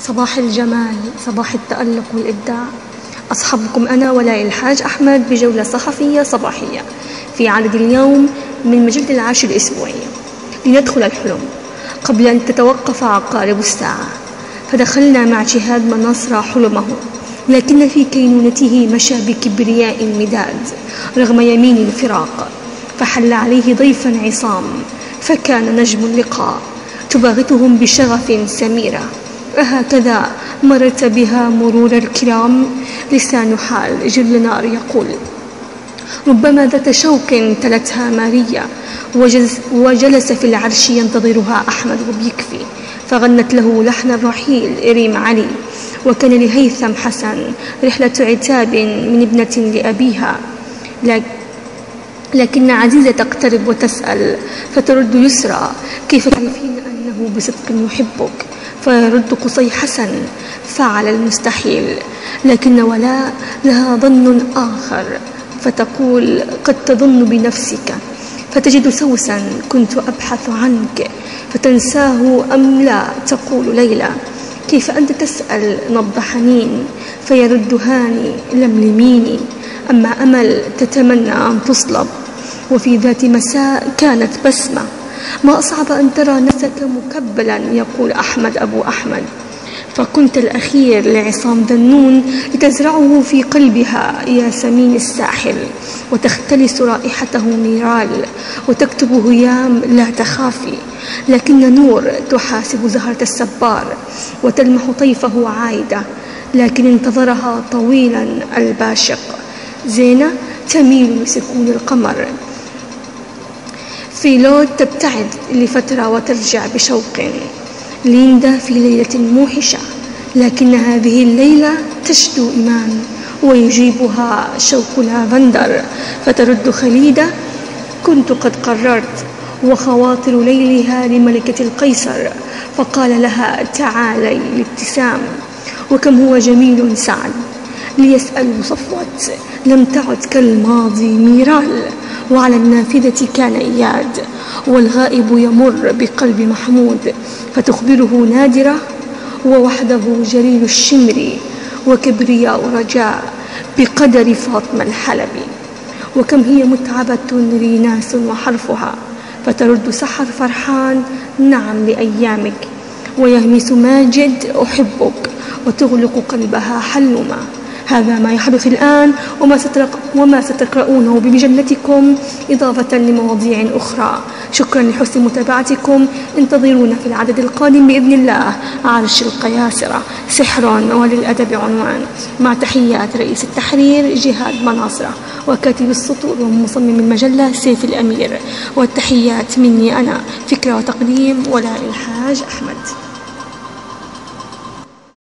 صباح الجمال، صباح التألق والإبداع. أصحبكم أنا ولاء الحاج أحمد بجولة صحفية صباحية في عدد اليوم من مجلة العاشر الأسبوعية. لندخل الحلم قبل أن تتوقف عقارب الساعة. فدخلنا مع جهاد من نصر حلمه، لكن في كينونته مشى بكبرياء مداد رغم يمين الفراق. فحل عليه ضيفا عصام، فكان نجم اللقاء تباغتهم بشغف سميرة. أهكذا مررت بها مرور الكرام؟ لسان حال جل نار يقول ربما ذات شوق تلتها ماريا، وجلس في العرش ينتظرها أحمد وبيكفي. فغنت له لحن الرحيل ريم علي. وكان لهيثم حسن رحلة عتاب من ابنة لأبيها، لكن عزيزة تقترب وتسأل، فترد يسرى كيف تعرفين أنه بصدق يحبك؟ فيرد قصي حسن فعل المستحيل. لكن ولاء لها ظن آخر، فتقول قد تظن بنفسك فتجد سوسا كنت أبحث عنك فتنساه أم لا؟ تقول ليلى كيف أنت تسأل نبض حنين؟ فيرد هاني لملميني. أما أمل تتمنى أن تصلب، وفي ذات مساء كانت بسمة ما أصعب أن ترى نفسك مكبلا، يقول أحمد أبو أحمد. فكنت الأخير لعصام ذنون لتزرعه في قلبها ياسمين الساحل، وتختلس رائحته ميرال، وتكتب هيام لا تخافي. لكن نور تحاسب زهرة السبار وتلمح طيفه عايدة، لكن انتظرها طويلا الباشق. زينة تميل لسكون القمر. فيلود تبتعد لفترة وترجع بشوق. ليندا في ليلة موحشة، لكن هذه الليلة تشدو إيمان ويجيبها شوق لافندر. فترد خليدة كنت قد قررت، وخواطر ليلها لملكة القيصر. فقال لها تعالي لابتسام، وكم هو جميل سعد. ليسأل صفوت لم تعد كالماضي ميرال، وعلى النافذة كان إياد، والغائب يمر بقلب محمود. فتخبره نادرة ووحده جليل الشمر، وكبرياء رجاء بقدر فاطمة الحلبي. وكم هي متعبة ريناس وحرفها. فترد سحر فرحان نعم لأيامك، ويهمس ماجد أحبك، وتغلق قلبها حلما. هذا ما يحدث الآن وما ستقرؤونه بمجلتكم، إضافة لمواضيع أخرى. شكرا لحسن متابعتكم. انتظرونا في العدد القادم بإذن الله. عرش القياسرة سحر وللأدب عنوان. مع تحيات رئيس التحرير جهاد مناصرة، وكاتب السطور ومصمم المجلة سيف الأمير. والتحيات مني أنا، فكرة وتقديم ولاء الحاج أحمد.